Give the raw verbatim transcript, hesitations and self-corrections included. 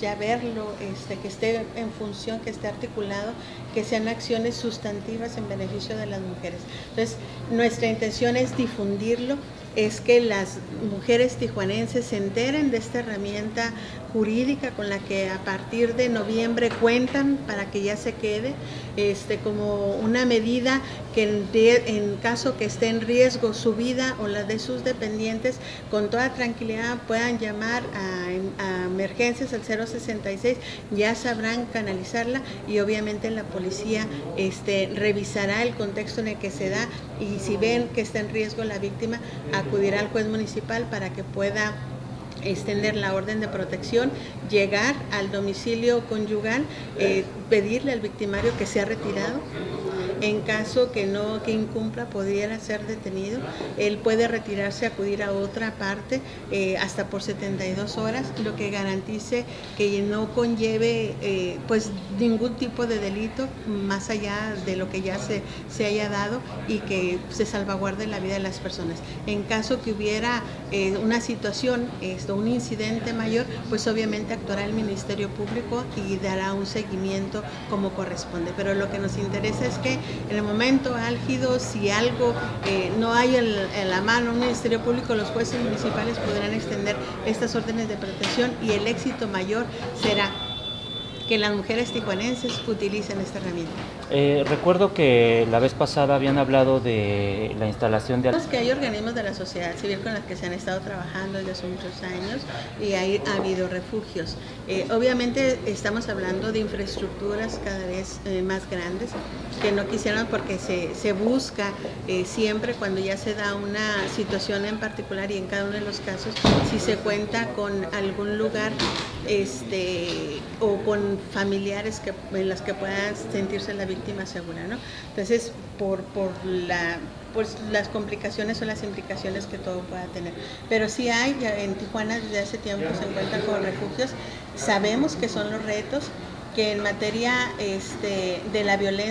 ya verlo, este, que esté en función, que esté articulado, que sean acciones sustantivas en beneficio de las mujeres. Entonces, nuestra intención es difundirlo, es que las mujeres tijuanenses se enteren de esta herramienta jurídica con la que a partir de noviembre cuentan para que ya se quede este, como una medida que en, en caso que esté en riesgo su vida o la de sus dependientes, con toda tranquilidad puedan llamar a, a emergencias al cero sesenta y seis, ya sabrán canalizarla y obviamente la policía este, revisará el contexto en el que se da y si ven que está en riesgo la víctima, acudirá al juez municipal para que pueda extender la orden de protección, llegar al domicilio conyugal, eh, pedirle al victimario que sea retirado. En caso que no, que incumpla, pudiera ser detenido. Él puede retirarse, acudir a otra parte eh, hasta por setenta y dos horas, lo que garantice que no conlleve eh, pues ningún tipo de delito más allá de lo que ya se, se haya dado y que se salvaguarde la vida de las personas. En caso que hubiera eh, una situación, esto, un incidente mayor, pues obviamente actuará el Ministerio Público y dará un seguimiento como corresponde. Pero lo que nos interesa es que en el momento álgido, si algo eh, no hay en, en la mano un Ministerio Público, los jueces municipales podrán extender estas órdenes de protección y el éxito mayor será que las mujeres tijuanenses utilicen esta herramienta. Eh, recuerdo que la vez pasada habían hablado de la instalación de... Que hay organismos de la sociedad civil con los que se han estado trabajando desde hace muchos años y ahí ha habido refugios. Eh, obviamente estamos hablando de infraestructuras cada vez eh, más grandes que no quisieran porque se, se busca eh, siempre cuando ya se da una situación en particular y en cada uno de los casos si se cuenta con algún lugar este o con familiares que en las que puedan sentirse la víctima segura, ¿no? Entonces por, por la pues las complicaciones o las implicaciones que todo pueda tener. Pero sí hay, ya en Tijuana desde hace tiempo se encuentran con refugios, sabemos que son los retos, que en materia este, de la violencia